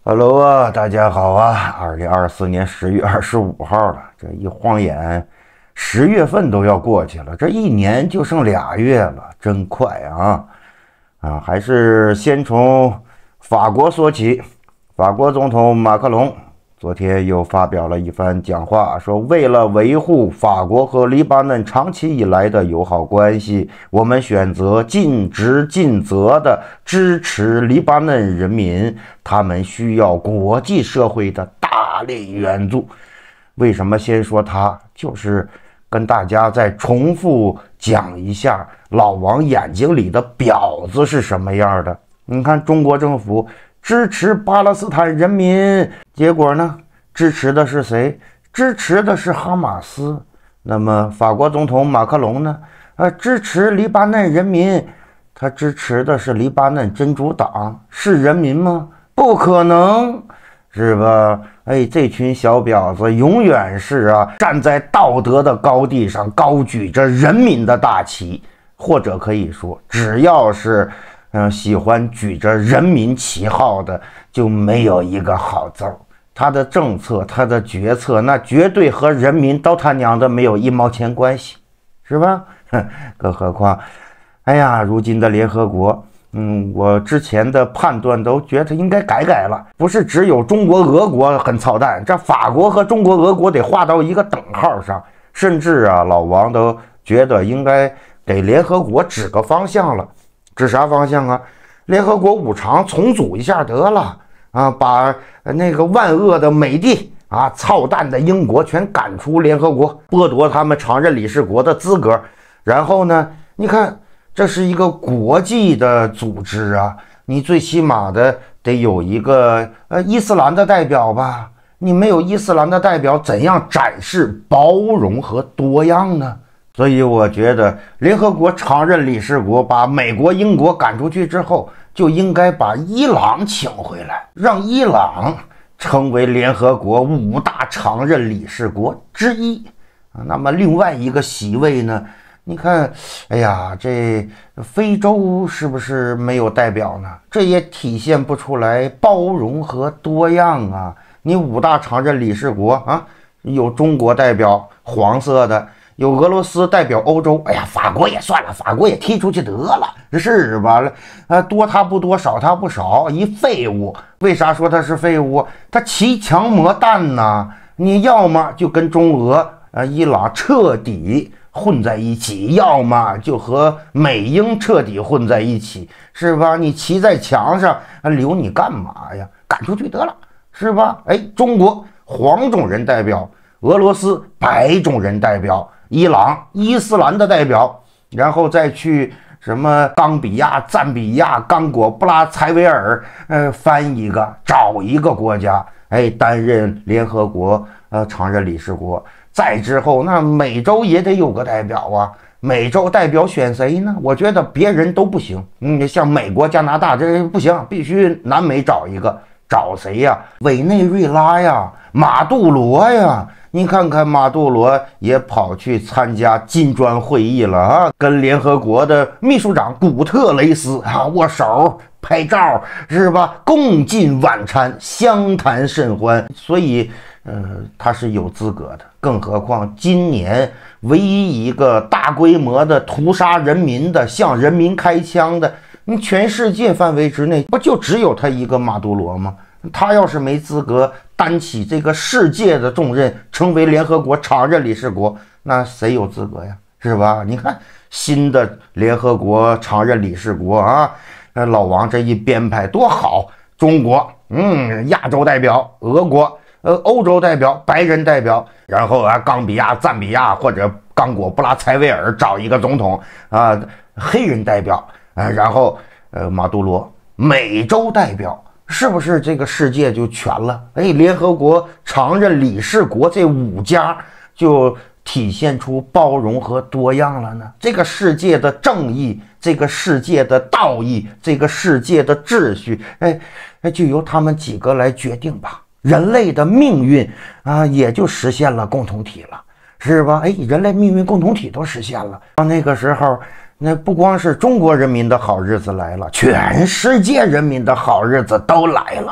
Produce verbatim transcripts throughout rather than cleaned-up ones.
Hello 啊，大家好啊！二零二四年十月二十五号了，这一晃眼，十月份都要过去了，这一年就剩俩月了，真快啊！啊，还是先从法国说起。法国总统马克龙昨天又发表了一番讲话，说为了维护法国和黎巴嫩长期以来的友好关系，我们选择尽职尽责地支持黎巴嫩人民，他们需要国际社会的大力援助。为什么先说他？就是跟大家再重复讲一下老王眼睛里的婊子是什么样的。你看中国政府支持巴勒斯坦人民，结果呢，支持的是谁？支持的是哈马斯。那么法国总统马克龙呢？呃，支持黎巴嫩人民，他支持的是黎巴嫩真主党，是人民吗？不可能，是吧？哎，这群小婊子永远是啊，站在道德的高地上，高举着人民的大旗，或者可以说，只要是嗯，喜欢举着人民旗号的，就没有一个好字儿。他的政策，他的决策，那绝对和人民都他娘的没有一毛钱关系，是吧？更何况，哎呀，如今的联合国，嗯，我之前的判断都觉得应该改改了，不是只有中国、俄国很操蛋，这法国和中国、俄国得划到一个等号上，甚至啊，老王都觉得应该给联合国指个方向了。指啥方向啊？联合国五常重组一下得了啊，把那个万恶的美帝啊、操蛋的英国全赶出联合国，剥夺他们常任理事国的资格。然后呢，你看这是一个国际的组织啊，你最起码的得有一个呃伊斯兰的代表吧？你没有伊斯兰的代表，怎样展示包容和多样呢？所以我觉得联合国常任理事国把美国、英国赶出去之后，就应该把伊朗请回来，让伊朗成为联合国五大常任理事国之一。那么另外一个席位呢？你看，哎呀，这非洲是不是没有代表呢？这也体现不出来包容和多样啊！你五大常任理事国啊，有中国代表，黄色的。有俄罗斯代表欧洲，哎呀，法国也算了，法国也踢出去得了，是吧？呃，多他不多，少他不少，一废物。为啥说他是废物？他骑墙磨蛋呐！你要么就跟中俄、呃伊朗彻底混在一起，要么就和美英彻底混在一起，是吧？你骑在墙上，留你干嘛呀？赶出去得了，是吧？哎，中国黄种人代表，俄罗斯白种人代表。伊朗伊斯兰的代表，然后再去什么冈比亚、赞比亚、刚果、布拉财维尔，呃，翻一个找一个国家，哎，担任联合国呃常任理事国。再之后，那美洲也得有个代表啊。美洲代表选谁呢？我觉得别人都不行。嗯，像美国、加拿大这不行，必须南美找一个。找谁呀？委内瑞拉呀，马杜罗呀。你看看马杜罗也跑去参加金砖会议了啊，跟联合国的秘书长古特雷斯啊握手拍照，是吧？共进晚餐，相谈甚欢，所以呃他是有资格的。更何况今年唯一一个大规模的屠杀人民的、向人民开枪的，你全世界范围之内不就只有他一个马杜罗吗？他要是没资格担起这个世界的重任，成为联合国常任理事国，那谁有资格呀？是吧？你看新的联合国常任理事国啊，老王这一编排多好！中国，嗯，亚洲代表；俄国，呃，欧洲代表，白人代表。然后啊，冈比亚、赞比亚或者刚果、布拉财维尔找一个总统啊，黑人代表啊，然后呃，马杜罗，美洲代表。是不是这个世界就全了？哎，联合国常任理事国这五家就体现出包容和多样了呢？这个世界的正义，这个世界的道义，这个世界的秩序，哎，就由他们几个来决定吧。人类的命运啊，也就实现了共同体了，是吧？哎，人类命运共同体都实现了。到那个时候，那不光是中国人民的好日子来了，全世界人民的好日子都来了。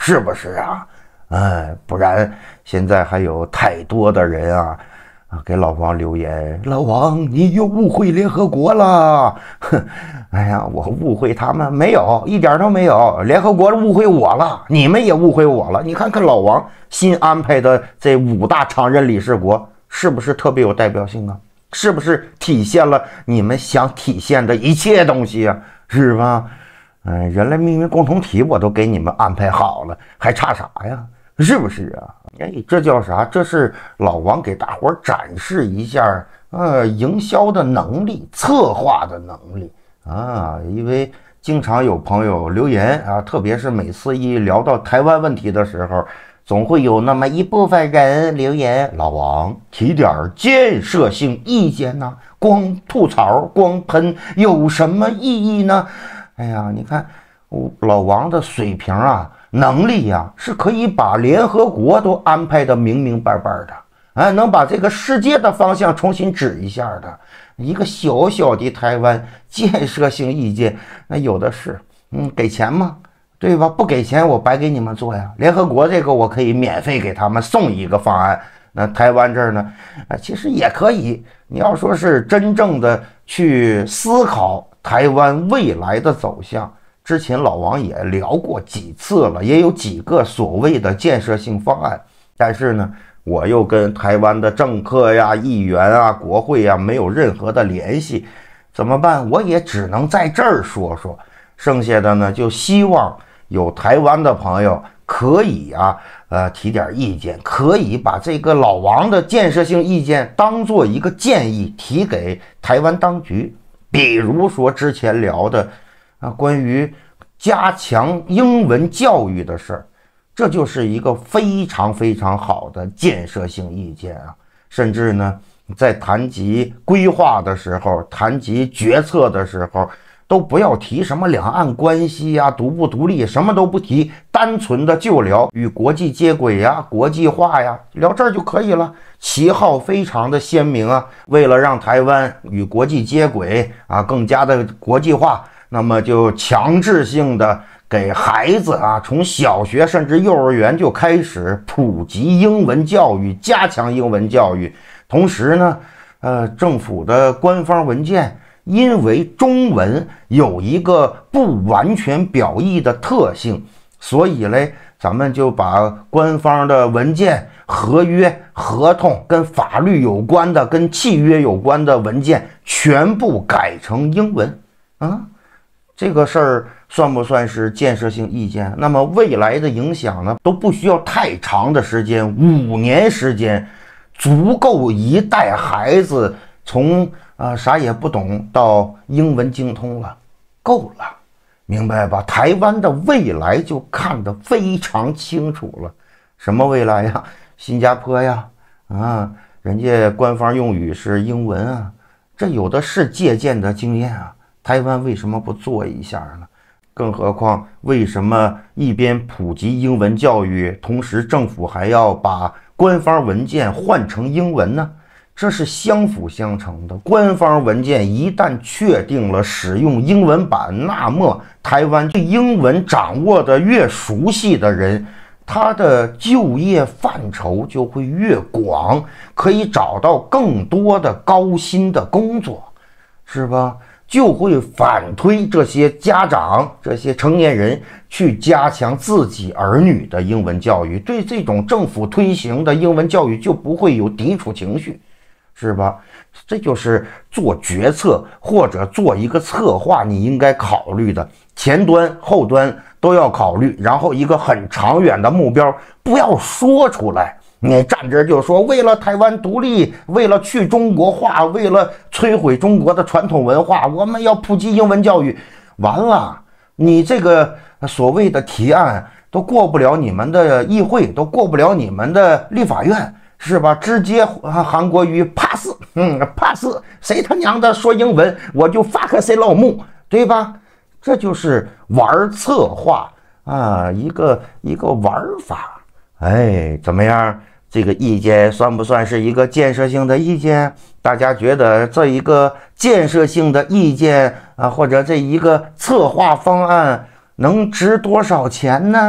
是不是啊？哎，不然现在还有太多的人啊啊给老王留言，老王你又误会联合国了。哼，哎呀，我误会他们没有，一点都没有，联合国误会我了，你们也误会我了。你看看老王新安排的这五大常任理事国，是不是特别有代表性啊？是不是体现了你们想体现的一切东西啊？是吧？嗯，人类命运共同体我都给你们安排好了，还差啥呀？是不是啊？哎，这叫啥？这是老王给大伙展示一下，呃，营销的能力、策划的能力啊。因为经常有朋友留言啊，特别是每次一聊到台湾问题的时候，总会有那么一部分人留言：老王提点建设性意见呢、啊，光吐槽、光喷有什么意义呢？哎呀，你看老王的水平啊。能力呀、啊，是可以把联合国都安排的明明白白的，哎，能把这个世界的方向重新指一下的。一个小小的台湾建设性意见，那有的是，嗯，给钱吗？对吧？不给钱我白给你们做呀。联合国这个我可以免费给他们送一个方案，那台湾这儿呢，啊，其实也可以。你要说是真正的去思考台湾未来的走向。之前老王也聊过几次了，也有几个所谓的建设性方案，但是呢，我又跟台湾的政客呀、议员啊、国会呀没有任何的联系，怎么办？我也只能在这儿说说，剩下的呢，就希望有台湾的朋友可以啊，呃，提点意见，可以把这个老王的建设性意见当做一个建议提给台湾当局，比如说之前聊的。啊，关于加强英文教育的事儿，这就是一个非常非常好的建设性意见啊！甚至呢，在谈及规划的时候，谈及决策的时候，都不要提什么两岸关系呀、独不独立，什么都不提，单纯的就聊与国际接轨呀、国际化呀，聊这儿就可以了。旗号非常的鲜明啊，为了让台湾与国际接轨啊，更加的国际化。那么就强制性的给孩子啊，从小学甚至幼儿园就开始普及英文教育，加强英文教育。同时呢，呃，政府的官方文件因为中文有一个不完全表意的特性，所以嘞，咱们就把官方的文件、合约、合同跟法律有关的、跟契约有关的文件全部改成英文啊。这个事儿算不算是建设性意见？那么未来的影响呢，都不需要太长的时间，五年时间，足够一代孩子从啊、呃、啥也不懂到英文精通了，够了，明白吧？台湾的未来就看得非常清楚了。什么未来呀？新加坡呀，啊，人家官方用语是英文啊，这有的是借鉴的经验啊。台湾为什么不做一下呢？更何况，为什么一边普及英文教育，同时政府还要把官方文件换成英文呢？这是相辅相成的。官方文件一旦确定了使用英文版，那么台湾对英文掌握的越熟悉的人，他的就业范畴就会越广，可以找到更多的高薪的工作，是吧？就会反推这些家长、这些成年人去加强自己儿女的英文教育，对这种政府推行的英文教育就不会有抵触情绪，是吧？这就是做决策或者做一个策划你应该考虑的，前端、后端都要考虑，然后一个很长远的目标，不要说出来。你站这就说为了台湾独立，为了去中国化，为了摧毁中国的传统文化，我们要普及英文教育。完了，你这个所谓的提案都过不了你们的议会，都过不了你们的立法院，是吧？直接韩国瑜 pass， 嗯 pass， 谁他娘的说英文我就 fuck 谁老母，对吧？这就是玩策划啊，一个一个玩法。哎，怎么样？这个意见算不算是一个建设性的意见？大家觉得这一个建设性的意见啊，或者这一个策划方案能值多少钱呢？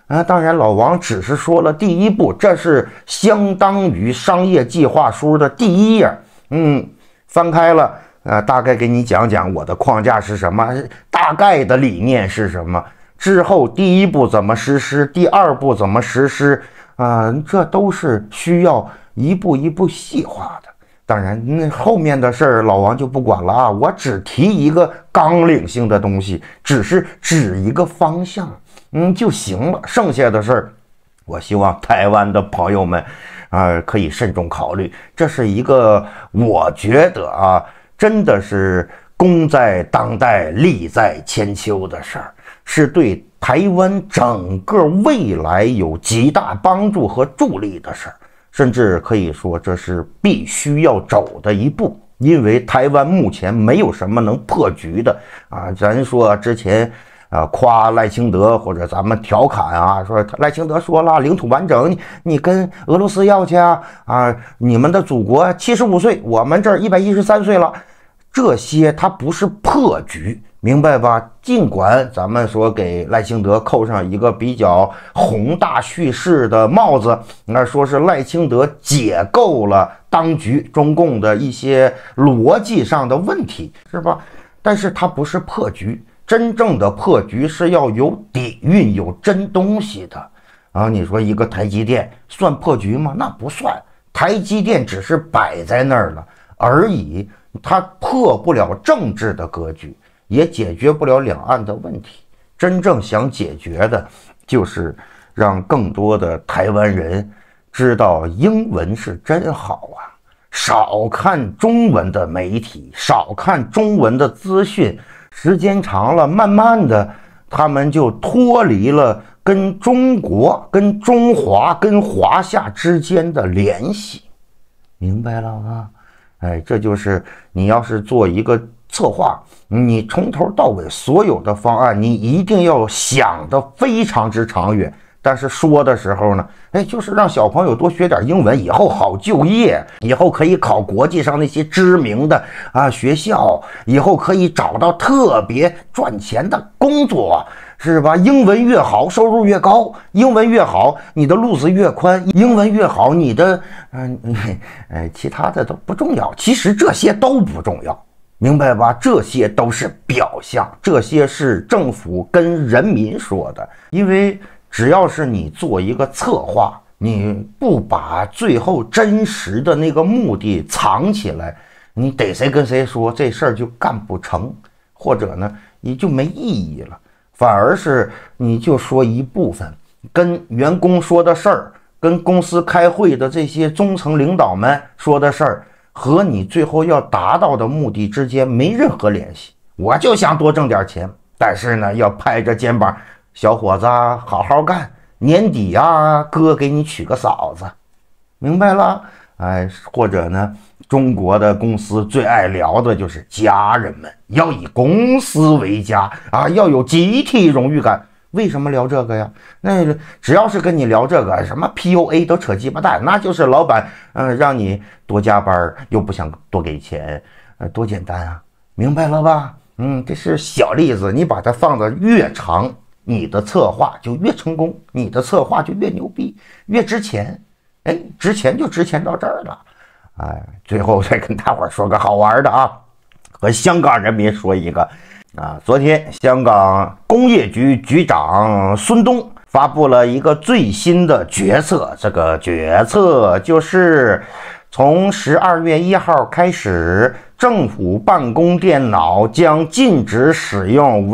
啊，当然，老王只是说了第一步，这是相当于商业计划书的第一页。嗯，翻开了，呃，大概给你讲讲我的框架是什么，大概的理念是什么。之后第一步怎么实施，第二步怎么实施，啊、呃，这都是需要一步一步细化的。当然，那后面的事儿老王就不管了啊，我只提一个纲领性的东西，只是指一个方向。嗯，就行了。剩下的事儿，我希望台湾的朋友们，啊、呃，可以慎重考虑。这是一个我觉得啊，真的是功在当代、利在千秋的事儿，是对台湾整个未来有极大帮助和助力的事儿，甚至可以说这是必须要走的一步。因为台湾目前没有什么能破局的啊，咱说之前。啊，夸赖清德或者咱们调侃啊，说赖清德说了领土完整，你你跟俄罗斯要去啊啊！你们的祖国七十五岁，我们这儿一百一十三岁了，这些它不是破局，明白吧？尽管咱们说给赖清德扣上一个比较宏大叙事的帽子，那说是赖清德解构了当局中共的一些逻辑上的问题，是吧？但是它不是破局。真正的破局是要有底蕴、有真东西的啊！你说一个台积电算破局吗？那不算，台积电只是摆在那儿了而已，它破不了政治的格局，也解决不了两岸的问题。真正想解决的，就是让更多的台湾人知道英文是真好啊，少看中文的媒体，少看中文的资讯。时间长了，慢慢的，他们就脱离了跟中国、跟中华、跟华夏之间的联系，明白了吗？哎，这就是你要是做一个策划，你从头到尾所有的方案，你一定要想得非常之长远。但是说的时候呢，哎，就是让小朋友多学点英文，以后好就业，以后可以考国际上那些知名的啊学校，以后可以找到特别赚钱的工作，是吧？英文越好，收入越高；英文越好，你的路子越宽；英文越好，你的嗯呃其他的都不重要。其实这些都不重要，明白吧？这些都是表象，这些是政府跟人民说的，因为。只要是你做一个策划，你不把最后真实的那个目的藏起来，你逮谁跟谁说，这事儿就干不成，或者呢也就没意义了。反而是你就说一部分，跟员工说的事儿，跟公司开会的这些中层领导们说的事儿，和你最后要达到的目的之间没任何联系。我就想多挣点钱，但是呢要拍着肩膀。小伙子，好好干，年底啊，哥给你娶个嫂子，明白了？哎，或者呢，中国的公司最爱聊的就是家人们，要以公司为家啊，要有集体荣誉感。为什么聊这个呀？那只要是跟你聊这个，什么 P U A 都扯鸡巴蛋，那就是老板嗯、呃、让你多加班，又不想多给钱，呃，多简单啊，明白了吧？嗯，这是小例子，你把它放得越长。你的策划就越成功，你的策划就越牛逼，越值钱。哎，值钱就值钱到这儿了。哎，最后再跟大伙儿说个好玩的啊，和香港人民说一个啊，昨天香港工业局局长孙东发布了一个最新的决策，这个决策就是从十二月一号开始，政府办公电脑将禁止使用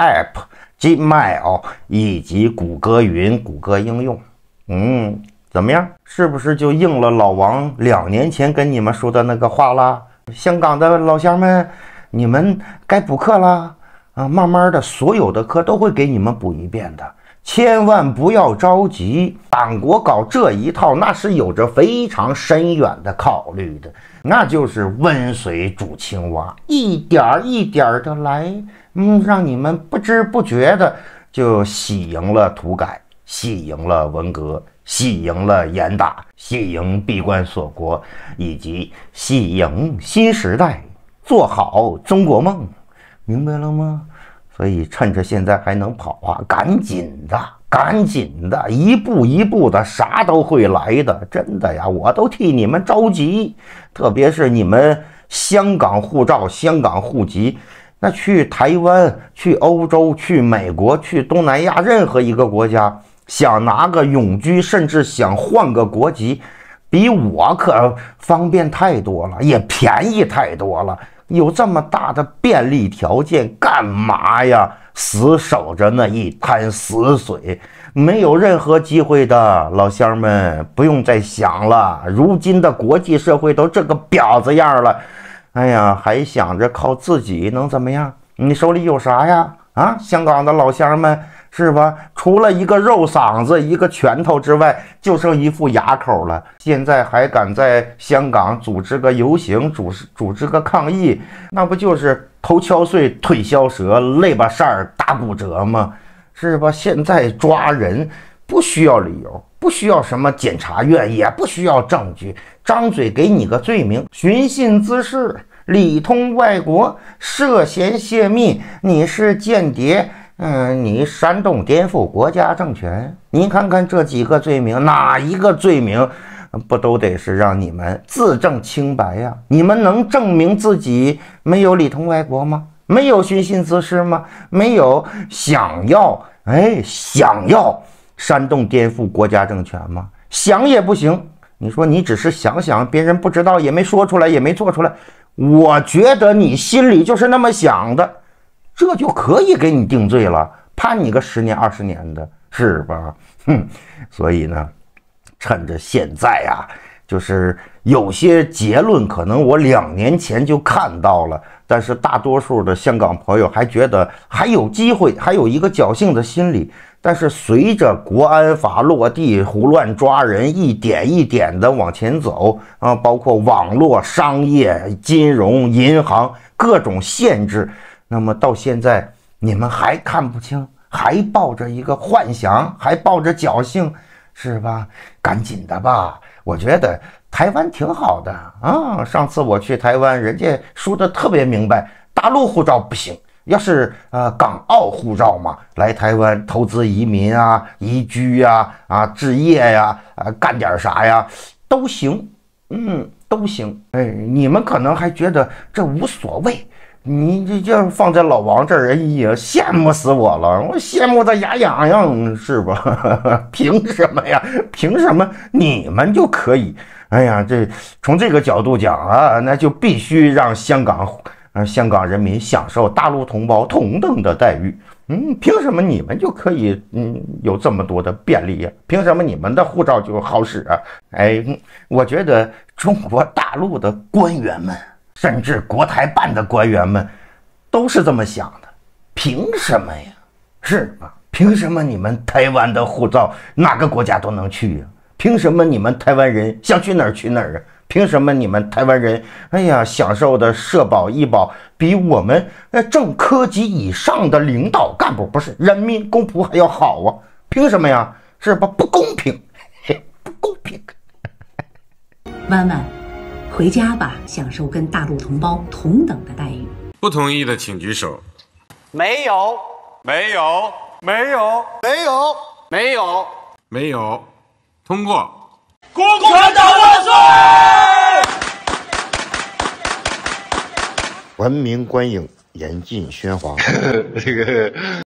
WhatsApp。Gmail 以及谷歌云、谷歌应用，嗯，怎么样？是不是就应了老王两年前跟你们说的那个话啦？香港的老乡们，你们该补课啦啊！慢慢的，所有的课都会给你们补一遍的，千万不要着急。党国搞这一套，那是有着非常深远的考虑的，那就是温水煮青蛙，一点一点的来。嗯，让你们不知不觉的就喜迎了土改，喜迎了文革，喜迎了严打，喜迎闭关锁国，以及喜迎新时代，做好中国梦，明白了吗？所以趁着现在还能跑啊，赶紧的赶紧的，一步一步的，啥都会来的，真的呀，我都替你们着急。特别是你们香港护照、香港户籍，那去台湾、去欧洲、去美国、去东南亚任何一个国家，想拿个永居，甚至想换个国籍，比我可方便太多了，也便宜太多了。有这么大的便利条件，干嘛呀？死守着那一滩死水，没有任何机会的，老乡们不用再想了。如今的国际社会都这个婊子样了，哎呀，还想着靠自己能怎么样？你手里有啥呀？啊，香港的老乡们，是吧？除了一个肉嗓子、一个拳头之外，就剩一副哑口了。现在还敢在香港组织个游行，组织组织个抗议，那不就是头敲碎、腿削折、肋巴扇儿、打骨折吗？是吧？现在抓人不需要理由，不需要什么检察院，也不需要证据，张嘴给你个罪名：寻衅滋事、里通外国、涉嫌泄密，你是间谍。嗯，你煽动颠覆国家政权，你看看这几个罪名，哪一个罪名不都得是让你们自证清白呀？你们能证明自己没有里通外国吗？没有寻衅滋事吗？没有想要哎想要煽动颠覆国家政权吗？想也不行。你说你只是想想，别人不知道，也没说出来，也没做出来，我觉得你心里就是那么想的，这就可以给你定罪了，判你个十年二十年的，是吧？哼，所以呢，趁着现在啊，就是有些结论可能我两年前就看到了，但是大多数的香港朋友还觉得还有机会，还有一个侥幸的心理。但是随着国安法落地，胡乱抓人，一点一点的往前走啊，包括网络、商业、金融、银行各种限制。那么到现在你们还看不清，还抱着一个幻想，还抱着侥幸，是吧？赶紧的吧！我觉得台湾挺好的啊。上次我去台湾，人家说的特别明白，大陆护照不行，要是呃港澳护照嘛，来台湾投资移民啊、移居呀、啊、置业呀、啊、干点啥呀都行，嗯，都行。哎，你们可能还觉得这无所谓。你这这放在老王这儿，哎呀，羡慕死我了，我羡慕的牙痒痒，是吧？凭什么呀？凭什么你们就可以？哎呀，这从这个角度讲啊，那就必须让香港，呃，香港人民享受大陆同胞同等的待遇。嗯，凭什么你们就可以嗯有这么多的便利呀？凭什么你们的护照就好使啊？哎，我觉得中国大陆的官员们，甚至国台办的官员们都是这么想的，凭什么呀？是吧？凭什么你们台湾的护照哪个国家都能去呀？凭什么你们台湾人想去哪儿去哪儿啊？凭什么你们台湾人哎呀享受的社保医保比我们呃正科级以上的领导干部不是人民公仆还要好啊？凭什么呀？是吧？不公平，嘿，不公平。 弯弯回家吧，享受跟大陆同胞同等的待遇。 不同意的请举手。 没有， 没有， 没有， 没有， 没有， 没有，通过。 共产党万岁！ 文明观影，严禁喧哗。 这个。